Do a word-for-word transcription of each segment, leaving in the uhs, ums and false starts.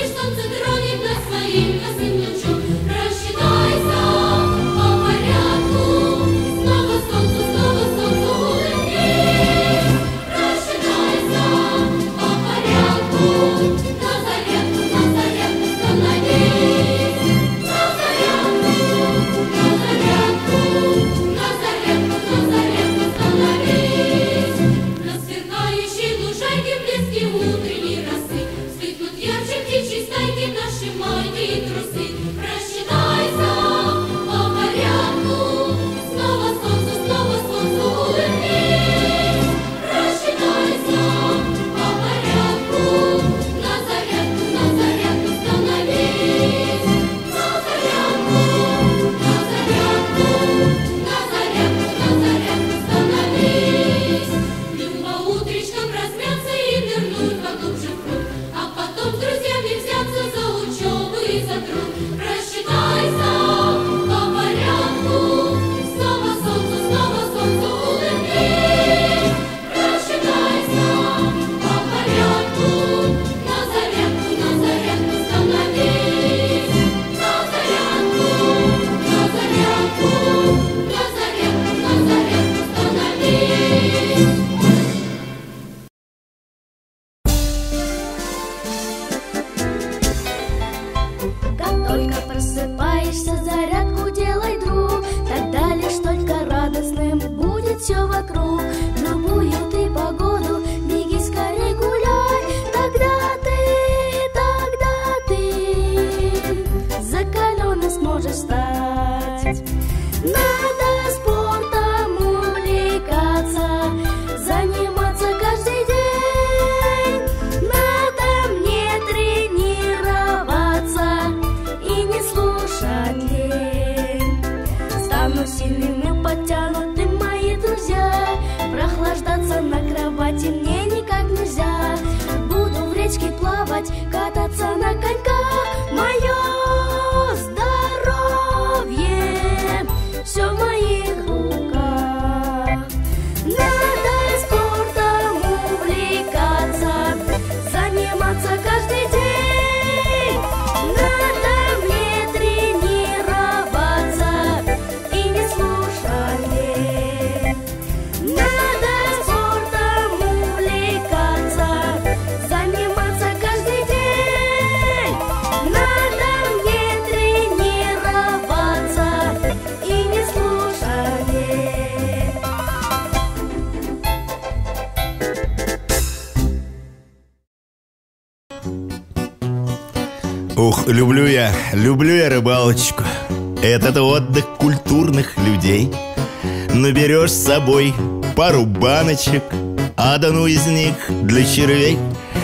Ух, люблю я, люблю я рыбалочку. Этот отдых культурных людей. Наберешь с собой пару баночек, одну из них для червей.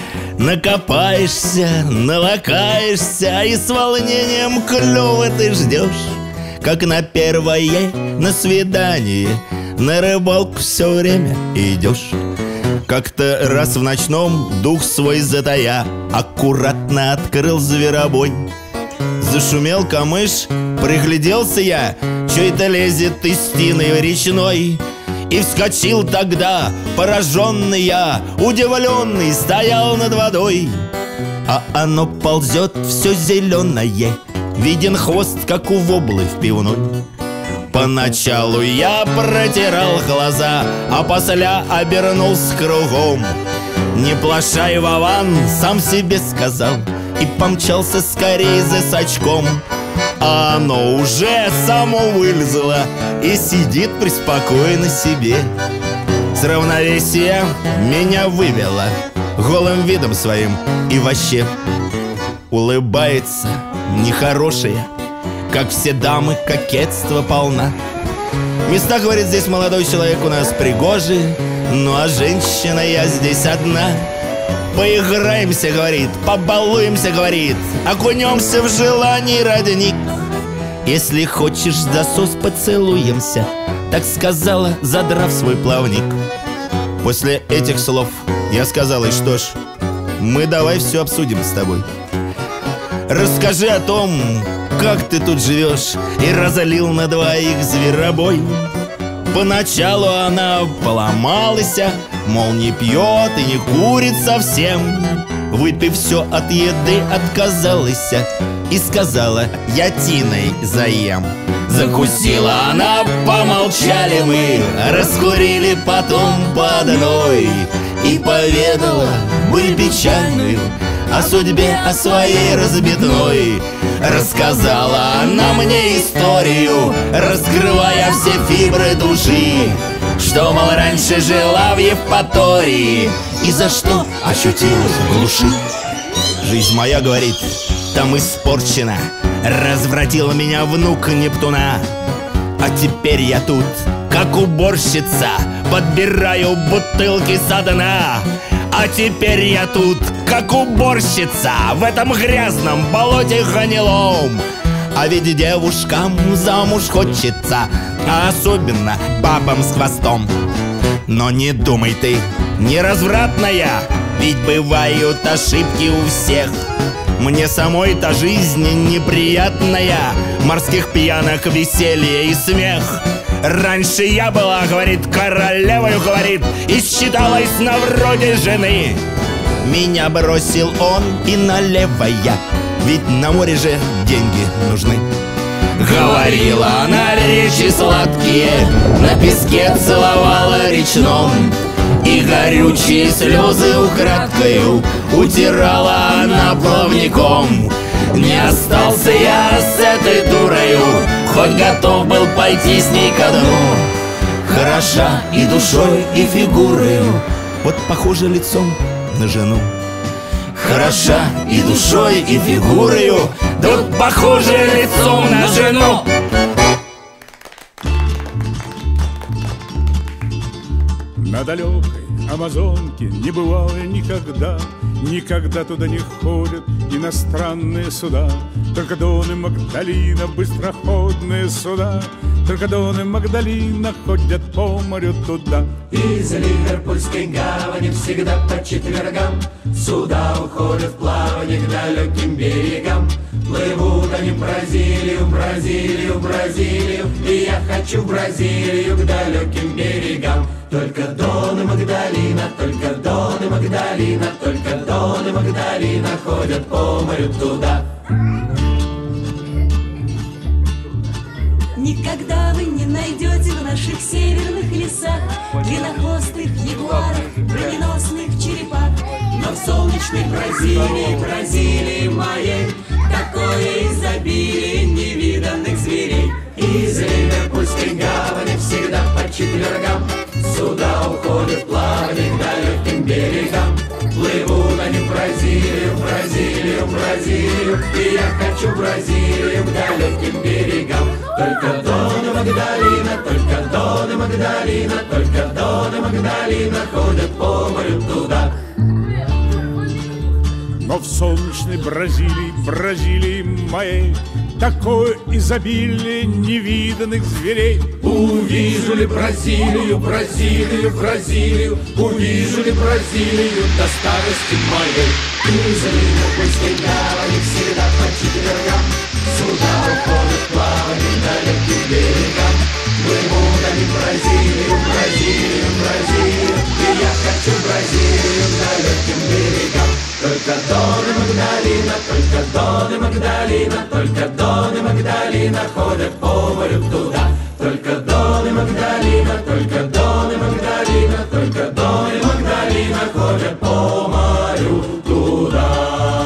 Накопаешься, налакаешься, и с волнением клёва ты ждешь, как на первое, на свидание, на рыбалку все время идешь. Как-то раз в ночном, дух свой затая, аккуратно открыл зверобой. Зашумел камыш, пригляделся я, чё это лезет из тины речной. И вскочил тогда, пораженный я, удивленный, стоял над водой. А оно ползет все зеленое, виден хвост, как у воблы в пивной. Поначалу я протирал глаза, а после обернулся кругом. Не плашай, Вован, сам себе сказал, и помчался скорее за сачком. А оно уже само вылезло и сидит преспокойно себе. С равновесия меня вывело голым видом своим и вообще. Улыбается нехорошая, как все дамы, кокетство полна. Места, говорит, здесь молодой человек у нас пригожий, ну а женщина я здесь одна. Поиграемся, говорит, побалуемся, говорит, окунемся в желание родник. Если хочешь, засос поцелуемся, так сказала, задрав свой плавник. После этих слов я сказал ей, что ж, мы давай все обсудим с тобой. Расскажи о том, как ты тут живешь, и разолил на двоих зверобой. Поначалу она поломалась, мол, не пьет и не курит совсем. выпив все от еды, отказалась и сказала: я тиной заем. Закусила она, помолчали мы, раскурили потом по одной, и поведала быль печальную о судьбе, о своей разбитной. Рассказала она мне историю, раскрывая все фибры души, что, мол, раньше жила в Евпатории и за что очутилась в глуши. Жизнь моя, говорит, там испорчена, развратил меня внук Нептуна. А теперь я тут, как уборщица, подбираю бутылки со дна. А теперь я тут, как уборщица, в этом грязном болоте гнилом. А ведь девушкам замуж хочется, а особенно бабам с хвостом. Но не думай ты, неразвратная, ведь бывают ошибки у всех. Мне самой-то жизнь неприятная, морских пьянок, веселье и смех. Раньше я была, говорит, королевою, говорит, и считалась на вроде жены. Меня бросил он, и налево я, ведь на море же деньги нужны. Говорила она речи сладкие, на песке целовала речном, и горючие слезы украдкою утирала она плавником. Не остался я с этой дурою, хоть готов был пойти с ней ко дну. Хороша и душой, и фигурою, вот похоже лицом на жену. Хороша и душой, и фигурою, да вот похоже лицом на жену. На далекой Амазонке не бывало никогда, никогда туда не ходят иностранные суда. Только Дон и Магдалина, быстроходные суда, только Дон и Магдалина ходят по морю туда. Из Ливерпульской гавани всегда по четвергам суда уходят в плавание к далеким берегам. Плывут они в Бразилию, Бразилию, Бразилию, и я хочу в Бразилию к далеким берегам. Только Дон и Магдалина, только Дон и Магдалина, только Дон и Магдалина ходят по морю туда. Никогда вы не найдете в наших северных лесах длиннохвостых ягуаров, броненосных черепах. Но в солнечной Бразилии, Бразилии моей, такое изобилие невиданных зверей. Из Ливерпульской гавани всегда по четвергам суда уходят в плавание к далеким берегам. Плывут они в Бразилию, Бразилию, Бразилию, и я хочу в Бразилию к далеким берегам. Только Дон и Магдалина, только Дон и Магдалина, только Дон и Магдалина ходят по морю туда. Но в солнечной Бразилии, Бразилии моей, такое изобилие невиданных зверей. Увижу ли Бразилию, Бразилию, Бразилию, увижу ли Бразилию до старости моей. Из Ливерпульской гавани всегда по четвергам суда уходят в плавание к далеким берегам. Плывут они в Бразилию, Бразилию, Бразилию, и я хочу в Бразилию к далеким берегам. Только Дон и Магдалина, только Дон и Магдалина, только Дон и Магдалина ходят по морю туда. Только Дон и Магдалина, только Дон и Магдалина, только Дон и Магдалина ходят по морю туда.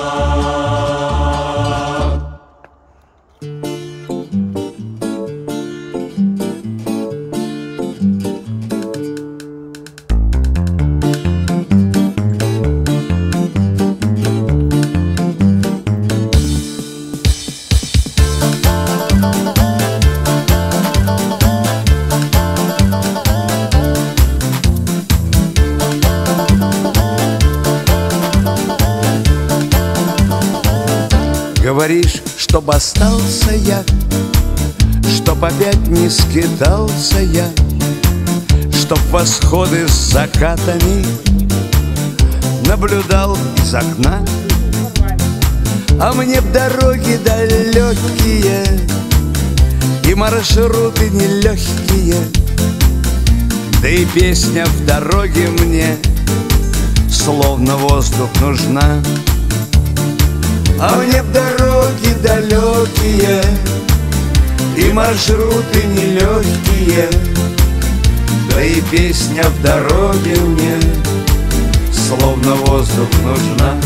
Говоришь, чтоб остался я, чтоб опять не скитался я, чтоб восходы с закатами наблюдал из окна. А мне б дороги далекие и маршруты нелегкие, да и песня в дороге мне словно воздух нужна. А мне б дороги далекие и маршруты нелегкие, да и песня в дороге мне словно воздух нужна.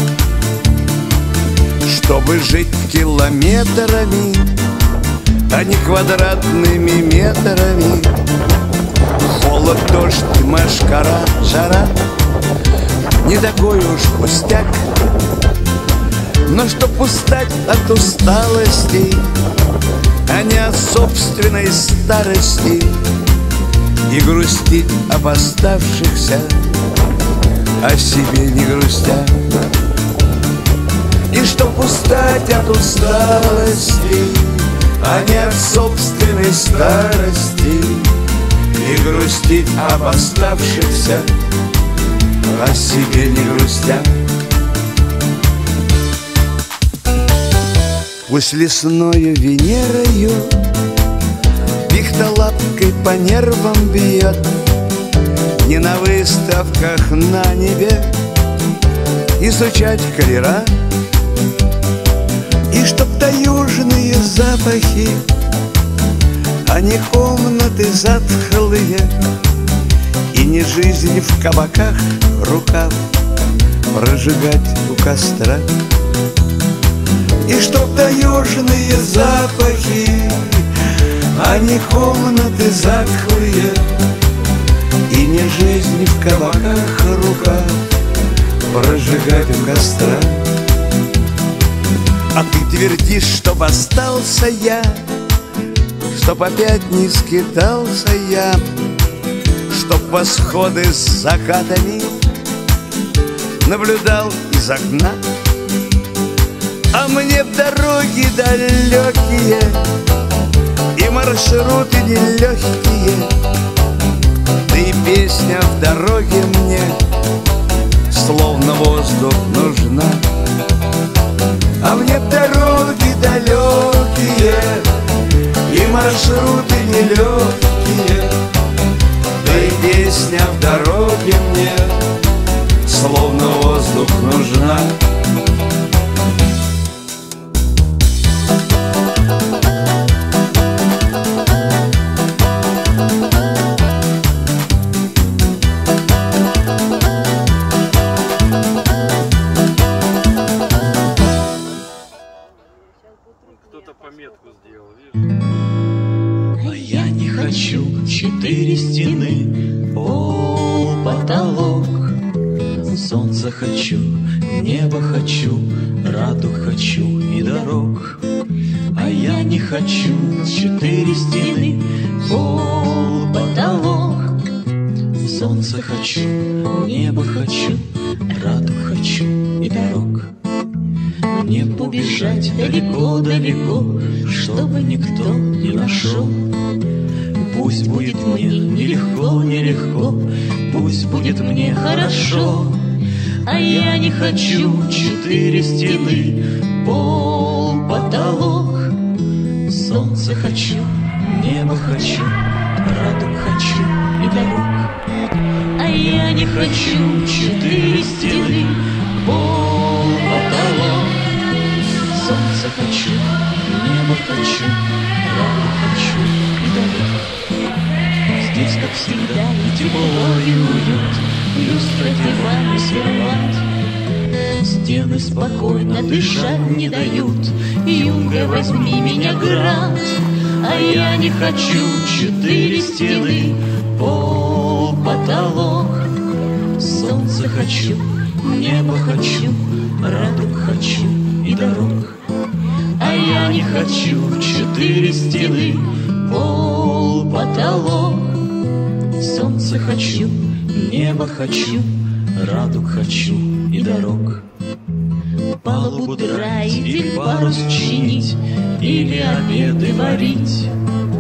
Чтобы жить километрами, а не квадратными метрами. Холод, дождь, мошкара, жара не такой уж пустяк. Но чтоб устать от усталости, а не от собственной старости, и грустить об оставшихся, о себе не грустя. И чтоб устать от усталости, а не от собственной старости, и грустить об оставшихся, о себе не грустя. Пусть лесною Венерою пихтолапкой по нервам бьет, не на выставках на небе изучать колера. И чтоб таежные запахи, а не комнаты затхлые, и не жизнь в кабаках рукав прожигать у костра. И чтоб таежные запахи, а не комнаты затхлые, и не жизнь в кабаках рукав прожигать у костра. А ты твердишь, чтоб остался я, чтоб опять не скитался я, чтоб восходы с закатами наблюдал из окна. А мне б дороги далекие и маршруты нелегкие, да и песня в дороге мне словно воздух нужна. А мне б дороги далекие и маршруты нелегкие, да и песня в дороге мне словно воздух нужна. Пометку сделал, видишь? А я не хочу четыре стены, пол, потолок. Солнце хочу, небо хочу, радуг хочу и дорог. А я не хочу четыре стены, пол, потолок. Солнце хочу, небо хочу, радуг хочу и дорог. Мне побежать далеко-далеко, чтобы никто не нашел. Пусть будет мне нелегко, нелегко, пусть будет мне хорошо. А я не хочу четыре стены, пол, потолок. Солнце хочу, небо хочу, радуг хочу и дорог. А я не хочу четыре стены, пол, потолок. Солнце хочу, небо хочу, радуг хочу и дорог. Здесь, как всегда, и тепло, и уют, люстра, диван и сервант. Стены спокойно дышать не дают, Юнга, возьми меня, грант. А я не хочу четыре стены, пол, потолок. Солнце хочу, небо хочу, радуг хочу и дорог. А я не хочу четыре стены, пол, потолок. Солнце хочу, небо хочу, радуг хочу и дорог. Палубу драить или парус чинить, или обеды варить.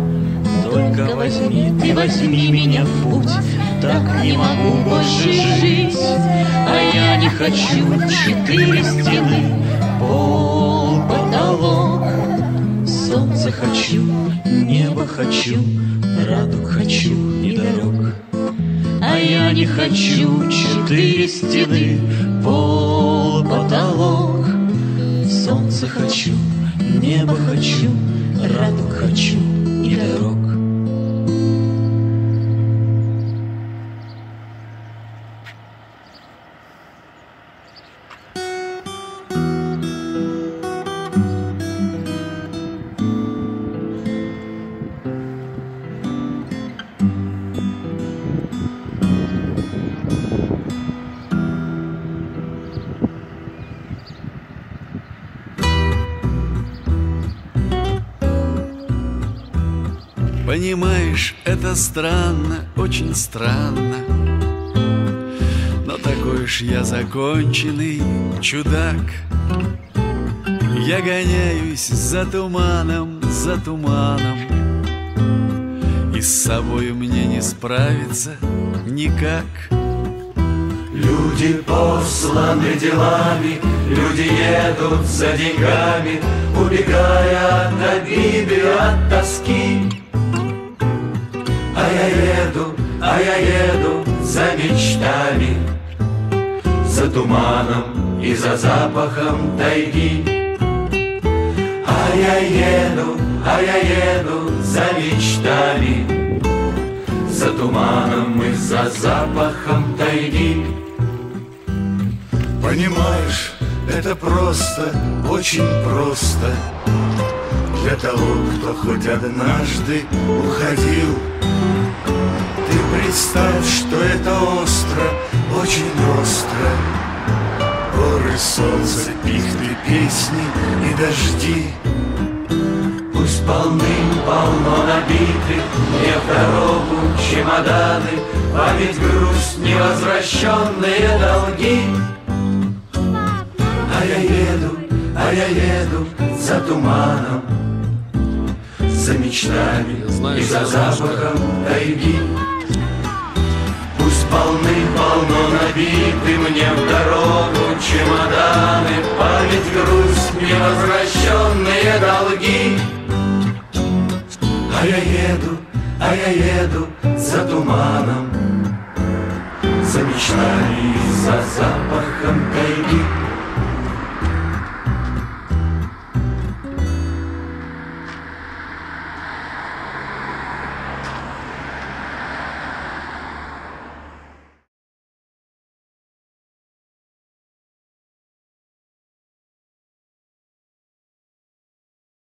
Только возьми, ты возьми меня в путь, так не могу больше жить. А я не хочу четыре стены, пол, потолок. Солнце хочу, небо хочу, радуг хочу и дорог. А я не не хочу четыре стены, пол, потолок. Солнце хочу, небо хочу, радуг хочу и дорог. Понимаешь, это странно, очень странно, но такой уж я законченный чудак. Я гоняюсь за туманом, за туманом, и с собой мне не справиться никак. Люди посланы делами, люди едут за деньгами, убегая от обиды, от тоски. А я еду, а я еду за мечтами, за туманом и за запахом тайги. А я еду, а я еду за мечтами, за туманом и за запахом тайги. Понимаешь, это просто, очень просто для того, кто хоть однажды уходил. Ты представь, что это остро, очень остро. Горы, солнце, пихты, песни и дожди. Пусть полным-полно набиты мне в дорогу чемоданы, память, грусть, невозвращенные долги. А я еду, а я еду за туманом, за мечтами и за запахом тайги. Пусть полным-полно набиты мне в дорогу чемоданы, память, грусть, невозвращенные долги. А я еду, а я еду за туманом, за мечтами и за запахом тайги.